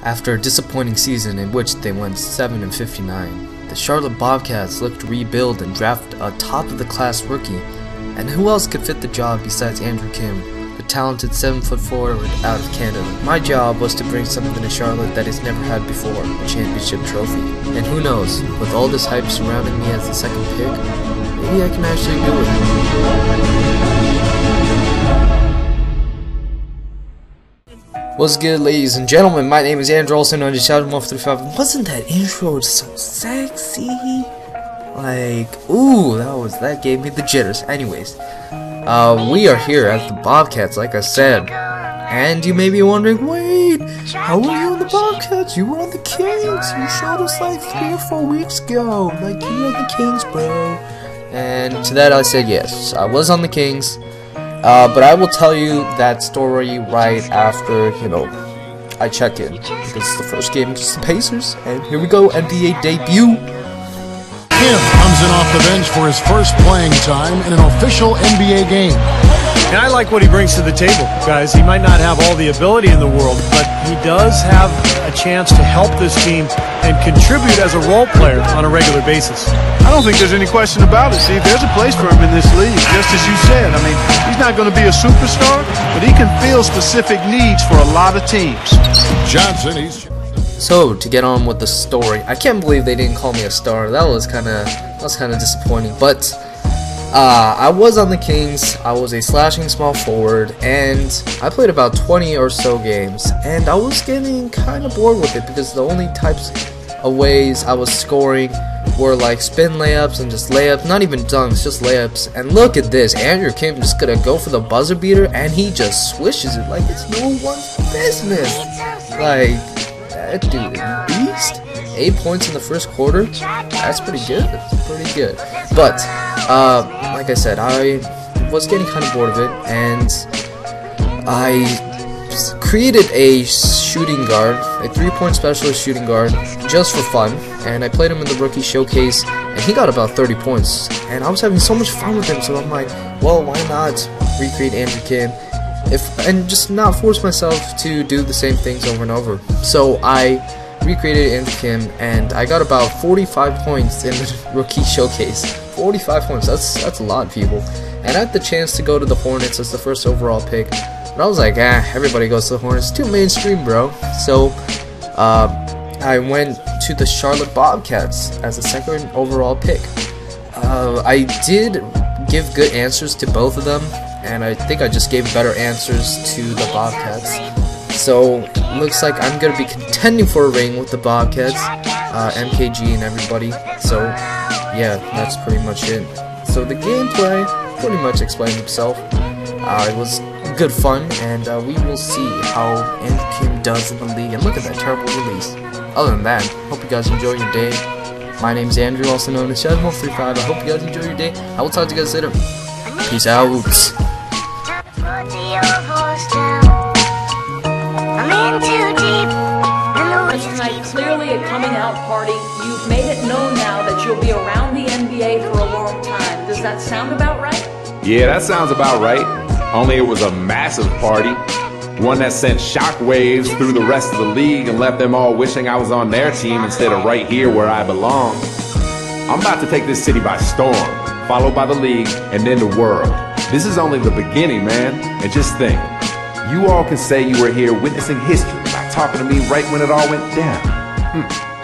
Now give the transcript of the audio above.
After a disappointing season in which they went 7-59, the Charlotte Bobcats looked to rebuild and draft a top-of-the-class rookie. And who else could fit the job besides Andrew Kim, the talented 7-foot forward out of Canada? My job was to bring something to Charlotte that it's never had before, a championship trophy. And who knows, with all this hype surrounding me as the second pick, maybe I can actually do it. What's good, ladies and gentlemen? My name is Andrew, also known as Shadow135. Wasn't that intro so sexy? Like, ooh, that gave me the jitters. Anyways, we are here at the Bobcats, like I said. And you may be wondering, wait, how were you on the Bobcats? You were on the Kings. You showed us like 3 or 4 weeks ago. Like, you were on the Kings, bro. And to that I said yes, I was on the Kings. But I will tell you that story right after, I check in. Because it's the first game against the Pacers. And here we go, NBA debut. Kim comes in off the bench for his first playing time in an official NBA game. And I like what he brings to the table, guys. He might not have all the ability in the world, but he does have a chance to help this team and contribute as a role player on a regular basis. I don't think there's any question about it. See, there's a place for him in this league, just as you said. I mean, he's not going to be a superstar, but he can fill specific needs for a lot of teams. Johnson, So, to get on with the story, I can't believe they didn't call me a star. That was kind of disappointing. But I was on the Kings. I was a slashing small forward, and I played about 20 or so games. And I was getting kind of bored with it because the only types of ways I was scoring were like spin layups and just layups, not even dunks, just layups. And look at this, Andrew Kim just gonna go for the buzzer beater, and he just swishes it like it's no one's business. Like, that dude is a beast. 8 points in the first quarter. That's pretty good. That's pretty good. But like I said, I was getting kind of bored of it, and I created a shooting guard, a 3-point specialist shooting guard, just for fun. And I played him in the rookie showcase, and he got about 30 points. And I was having so much fun with him, so I'm like, well, why not recreate Andrew Kim? And just not force myself to do the same things over and over. So I recreated Andrew Kim, and I got about 45 points in the rookie showcase. 45 points, that's a lot, people. And I had the chance to go to the Hornets as the first overall pick, but I was like, everybody goes to the Hornets, too mainstream, bro. So I went to the Charlotte Bobcats as the second overall pick. I did give good answers to both of them, and I think I just gave better answers to the Bobcats. So, looks like I'm going to be contending for a ring with the Bobcats, MKG and everybody. So, yeah, that's pretty much it. So, the gameplay pretty much explained itself. It was good fun, and we will see how Andrew Kim does in the league. And look at that terrible release. Other than that, hope you guys enjoy your day. My name is Andrew, also known as Shadow135. I hope you guys enjoy your day. I will talk to you guys later. Peace out. Tonight, clearly a coming out party. You've made it known now that you'll be around the NBA for a long time. Does that sound about right? Yeah, that sounds about right. Only it was a massive party. One that sent shockwaves through the rest of the league and left them all wishing I was on their team instead of right here where I belong. I'm about to take this city by storm, followed by the league and then the world. This is only the beginning, man. And just think, you all can say you were here witnessing history by talking to me right when it all went down.